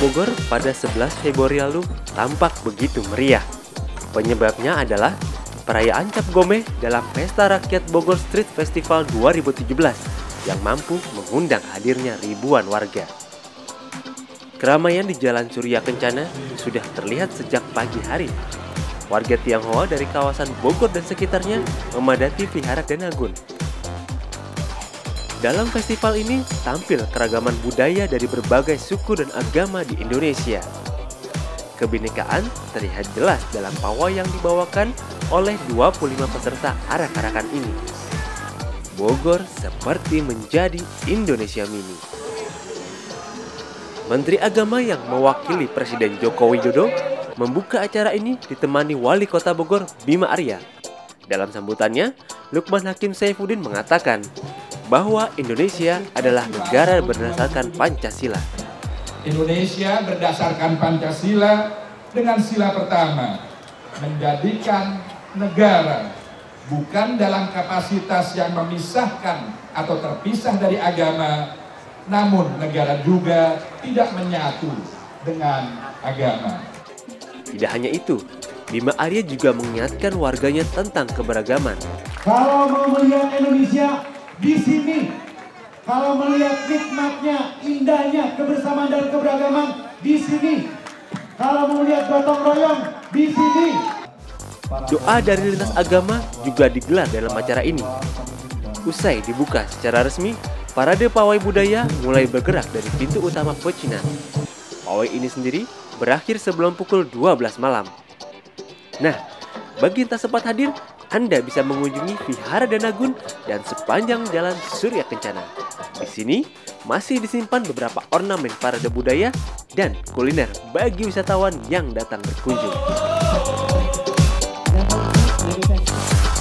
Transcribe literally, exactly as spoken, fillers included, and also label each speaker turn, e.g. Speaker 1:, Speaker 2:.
Speaker 1: Bogor pada sebelas Februari lalu tampak begitu meriah. Penyebabnya adalah perayaan Cap Gomeh dalam Pesta Rakyat Bogor Street Festival dua ribu tujuh belas yang mampu mengundang hadirnya ribuan warga. Keramaian di Jalan Surya Kencana sudah terlihat sejak pagi hari. Warga Tionghoa dari kawasan Bogor dan sekitarnya memadati Vihara Danagun. Dalam festival ini tampil keragaman budaya dari berbagai suku dan agama di Indonesia. Kebinekaan terlihat jelas dalam pawai yang dibawakan oleh dua puluh lima peserta arak-arakan ini. Bogor seperti menjadi Indonesia Mini. Menteri Agama yang mewakili Presiden Joko Widodo membuka acara ini ditemani Wali Kota Bogor Bima Arya. Dalam sambutannya, Lukman Hakim Saifuddin mengatakan bahwa Indonesia adalah negara berdasarkan Pancasila.
Speaker 2: Indonesia berdasarkan Pancasila dengan sila pertama, menjadikan negara bukan dalam kapasitas yang memisahkan atau terpisah dari agama, namun negara juga tidak menyatu dengan agama.
Speaker 1: Tidak hanya itu, Bima Arya juga mengingatkan warganya tentang keberagaman.
Speaker 3: Kalau mau melihat Indonesia di sini, kalau melihat nikmatnya, indahnya kebersamaan dan keberagaman di sini, kalau mau melihat gotong royong di sini.
Speaker 1: Doa dari lintas agama juga digelar dalam acara ini. Usai dibuka secara resmi, parade pawai budaya mulai bergerak dari pintu utama pecinan. Pawai ini sendiri berakhir sebelum pukul dua belas malam. Nah, bagi yang tak sempat hadir, Anda bisa mengunjungi Vihara Danagun dan sepanjang Jalan Surya Kencana. Di sini masih disimpan beberapa ornamen parade budaya dan kuliner bagi wisatawan yang datang berkunjung.